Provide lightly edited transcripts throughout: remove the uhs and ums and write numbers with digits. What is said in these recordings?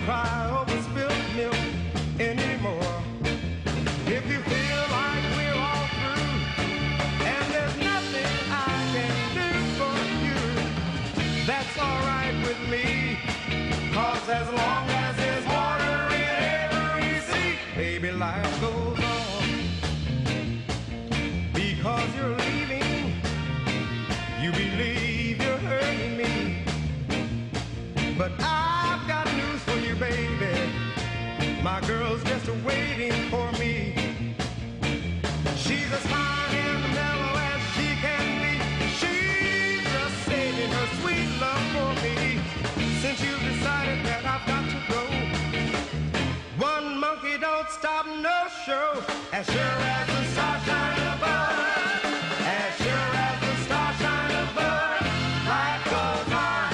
cry over spilled milk anymore. If you feel like we're all through and there's nothing I can do for you, that's alright with me. 'Cause as long as there's water in every sea, baby, life goes on. Because you're leaving, you believe you're hurting me, but I've got news for you, baby. My girl's just waiting for me. She's as fine and mellow as she can be. She's just saving her sweet love for me. Since you've decided that I've got to go, one monkey don't stop no show. As sure as the stars shine above, as sure as the stars shine above, life goes on.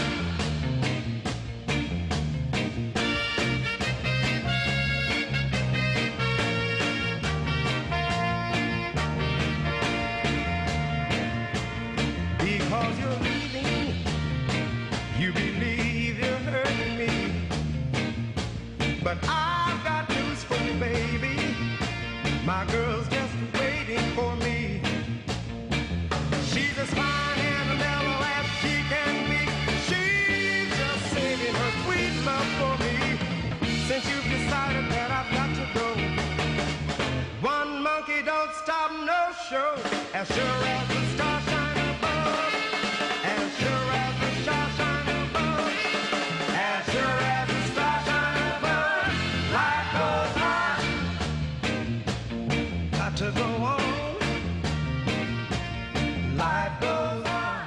Because you're leaving, you believe you're hurting me, but I've got news for you, baby. My girl's just waiting for me. She's as fine and mellow as she can be. She's just saving her sweet love for me. Since you've decided that I've got to go, one monkey don't stop no show. As sure as the stars shine above, as sure as the stars shine above, as sure as the stars shine above, life goes on. Got to go on.